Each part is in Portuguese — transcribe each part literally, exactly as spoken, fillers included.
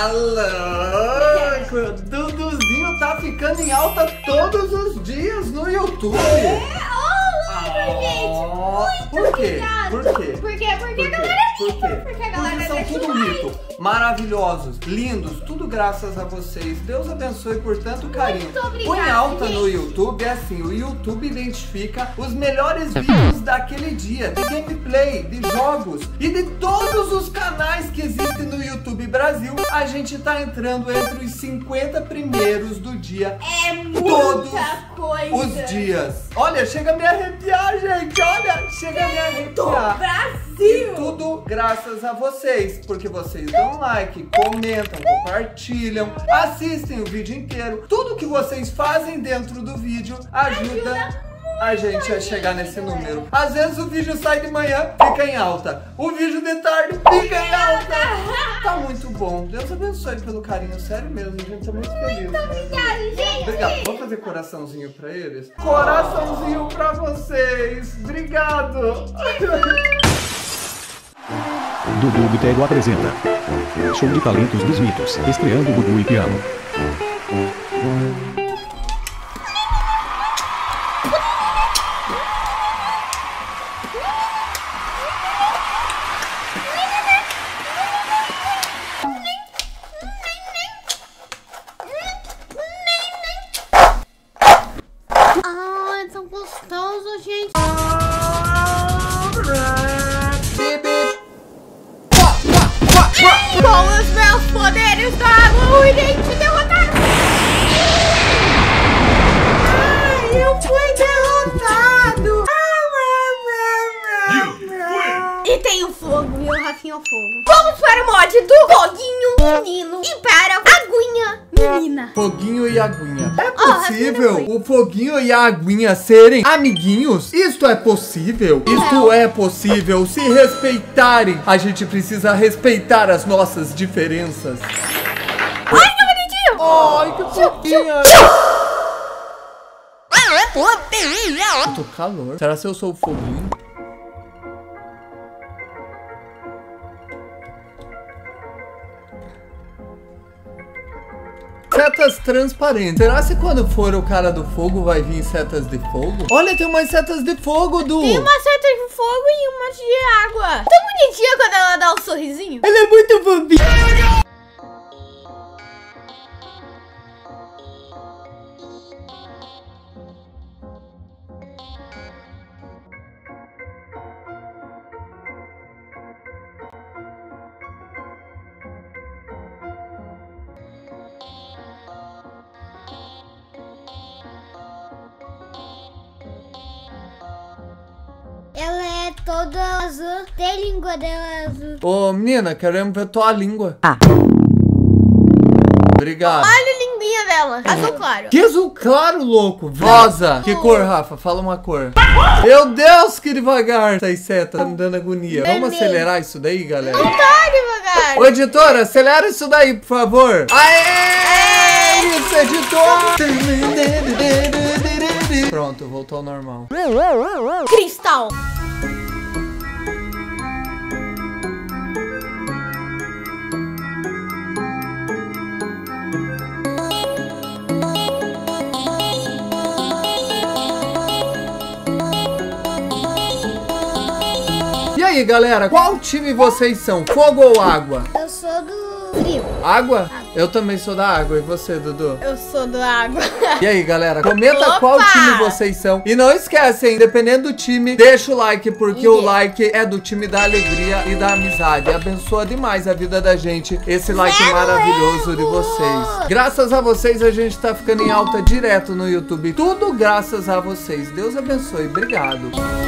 Tá louco! Duduzinho tá ficando em alta todos os dias no YouTube. É, oh, gente! Por quê? Obrigado. Por quê? Por quê? Porque a Por galera quê? Por deixa. quê? Porque a galera Porque são deixa tudo o like. mito, maravilhosos, lindos, tudo graças a vocês. Deus abençoe por tanto carinho. Muito obrigada, Põe alta gente. no YouTube, é assim, o YouTube identifica os melhores vídeos daquele dia, de gameplay, de jogos e de todos os canais que existem no YouTube Brasil. A gente tá entrando entre os cinquenta primeiros do dia. É muita Todos coisa. os dias. Olha, chega a me arrepiar, gente. Olha, chega a me arrepiar. Brasil! E tudo graças a vocês, porque vocês dão like, comentam, compartilham, assistem o vídeo inteiro. Tudo que vocês fazem dentro do vídeo ajuda, Ajuda a gente a chegar nesse número. Às vezes o vídeo sai de manhã, fica em alta. O vídeo de tarde fica em alta. Tá muito bom. Deus abençoe pelo carinho, sério mesmo. A gente tá muito feliz. Muito obrigada, gente. Obrigado. Vamos fazer coraçãozinho pra eles? Coraçãozinho pra vocês. Obrigado. Dudu Bitelo apresenta Show de Talentos dos Mitos, estreando Dudu e Piano. Ai, tão gostoso, gente. Com os meus poderes da água, eu irei te derrotar. Ai, eu fui derrotado. E tem o fogo, e o Rafinha é o fogo. Vamos para o mod do Foguinho Menino e para a Aguinha Menina. Foguinho e Aguinha. É Ó, possível Rafinha o Foguinho e a Aguinha serem amiguinhos? Isto é possível? Isto é possível se respeitarem. A gente precisa respeitar as nossas diferenças. Ai, que bonitinho. Ai, que fofinha. Eu tô calor. Será que eu sou o Foguinho? Setas transparentes. Será que quando for o cara do fogo vai vir setas de fogo? Olha, tem umas setas de fogo, Du. Tem uma seta de fogo e uma de água. Tão bonitinha quando ela dá um sorrisinho. Ela é muito fofinha. Ela é toda azul, tem a língua dela azul. Ô, menina, queremos ver tua língua. Ah. Obrigado. Olha a linguinha dela, azul claro. Que azul claro, louco. Rosa. Que cor, Rafa? Fala uma cor. Meu Deus, que devagar. Essa seta tá me dando agonia. Vamos Vermelho. acelerar isso daí, galera? Não tá devagar. Ô, editora, acelera isso daí, por favor. Aê! Isso, editor! Pronto, voltou ao normal. Cristal. E aí, galera, qual time vocês são? Fogo ou água? Eu sou do frio. Água? Eu também sou da água. E você, Dudu? Eu sou do água. E aí, galera, comenta Opa! qual time vocês são. E não esquecem, dependendo do time, deixa o like, porque o like é do time da alegria e da amizade. Abençoa demais a vida da gente, esse like Zero maravilhoso de erro! vocês. Graças a vocês, a gente tá ficando em alta direto no YouTube. Tudo graças a vocês. Deus abençoe. Obrigado.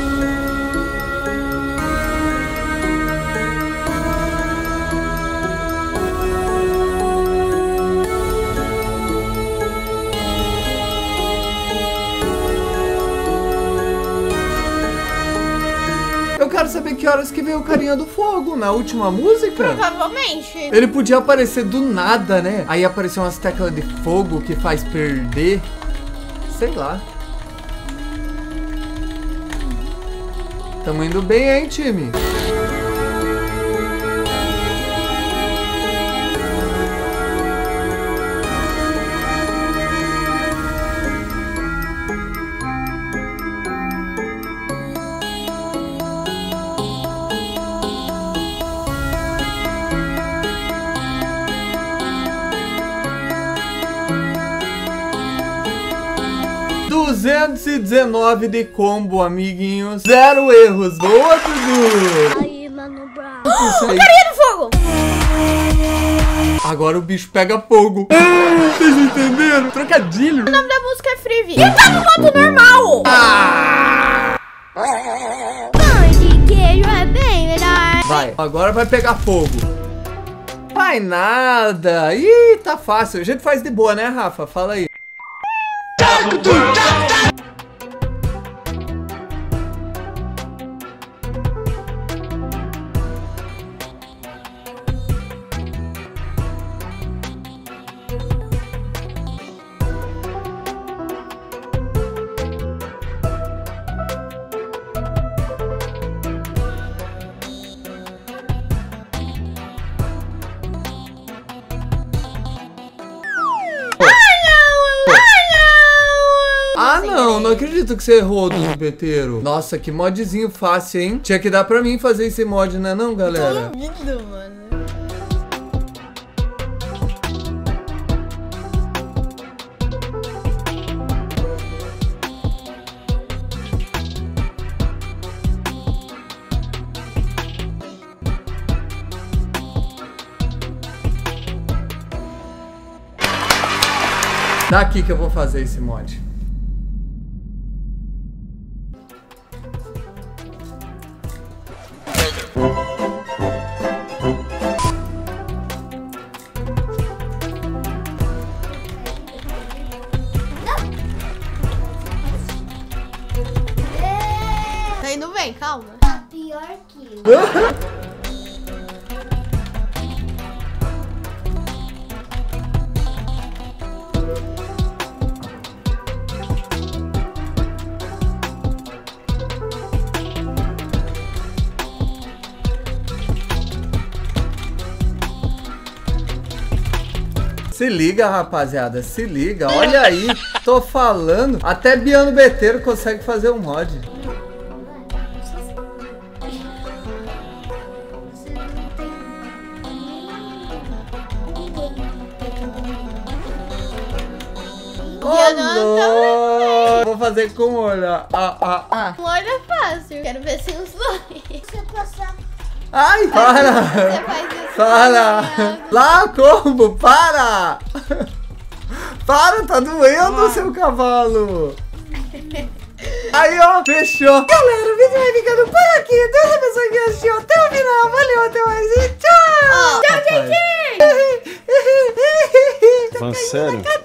Eu quero saber que horas que veio o carinha do fogo na última música. Provavelmente. Ele podia aparecer do nada, né? Aí apareceu umas teclas de fogo que faz perder. Sei lá. Tamo indo bem, hein, time? duzentos e dezenove de combo, amiguinhos. Zero erros. Boa, Dudu. Aí, Mano Brown. Oh, carinha do fogo. Agora o bicho pega fogo. Vocês entenderam? Trocadilho. O nome da música é Free. E tá no modo normal. Ah! Pão de queijo é bem melhor. Vai, agora vai pegar fogo. Vai nada. Ih, tá fácil. A gente faz de boa, né, Rafa? Fala aí. Ah, não, não acredito que você errou do zumbeteiro. Nossa, que modzinho fácil, hein? Tinha que dar pra mim fazer esse mod, né não, galera? Duvido, mano. Daqui que eu vou fazer esse mod. Tá indo bem, calma. Tá pior que eu. Se liga, rapaziada, se liga. Olha aí, tô falando. Até Biano Beteiro consegue fazer um mod. Oh, vou fazer com o olho. Ah, ah, ah. Um olho é fácil. Quero ver se os dois. Você passar. Ai, para! Você faz isso. Para! Lá, combo, para! Para, tá doendo o seu cavalo! Aí, ó, fechou! Galera, o vídeo vai ficando por aqui. Deus abençoe quem assistiu até o final. Valeu, até mais e tchau! Oh, tchau, gente! Falando sério?